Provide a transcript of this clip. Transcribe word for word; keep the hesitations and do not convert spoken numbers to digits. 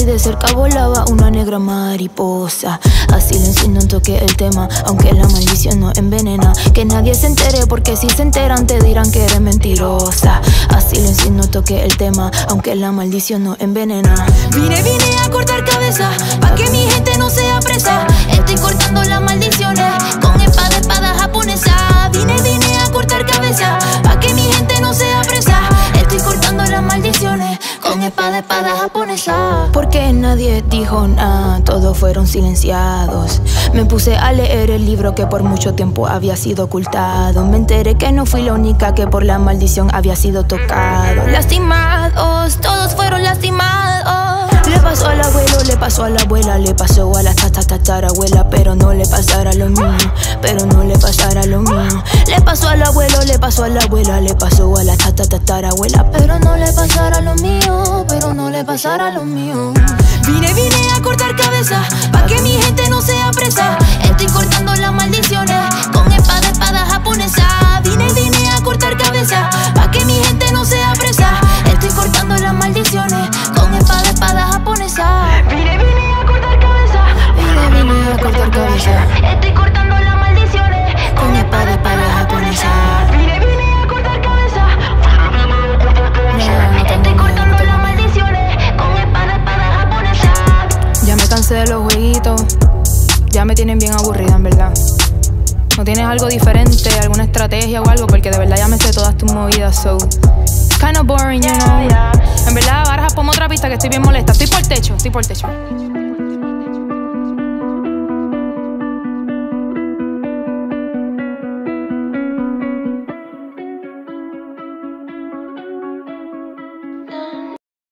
si de cerca volaba una negra mariposa. A silencio no toqué el tema, aunque la maldición no envenena. Que nadie se entere, porque si se enteran te dirán que eres mentirosa. A silencio no toqué el tema, aunque la maldición no envenena. Vine, vine a cortar cabeza, pa' que mi gente no sea presa. Estoy cortando las maldiciones con espada, espada japonesa. Vine, vine a cortar cabeza, pa' que mi gente no sea presa. Estoy cortando las maldiciones con espada, espada japonesa. Porque nadie dijo nada, todos fueron silenciados. Me puse a leer el libro que por mucho tiempo había sido ocultado. Me enteré que no fui la única que por la maldición había sido tocado. Lastimados, todos fueron lastimados. Le pasó al abuelo, le pasó a la abuela, le pasó a la tatarabuela, pero no le pasara lo mío, pero no le pasara lo mío. Le pasó al abuelo, le pasó a la abuela, le pasó a la tatarabuela, pero no le pasara lo mío, pero no le pasara lo mío. Vine, vine a cortar cabeza, pa' que mi gente no sea presa. Estoy cortando las maldiciones con espada, espada japonesa. Vine, vine a cortar cabeza, pa' que mi gente no sea presa. Estoy cortando las maldiciones con espada, espada japonesa. Vine, vine a cortar cabeza, vine, vine a cortar cabeza. Estoy cortando las maldiciones con espada, espada japonesa. Vine, vine a cortar cabeza, estoy cortando las maldiciones con espada, espada japonesa. Ya me cansé de los jueguitos, ya me tienen bien aburrida, en verdad. ¿No tienes algo diferente, alguna estrategia o algo? Porque de verdad ya me sé todas tus movidas, so kind of boring, you know. En verdad, ahora ponme otra pista que estoy bien molesta. Estoy por el techo, estoy por el techo.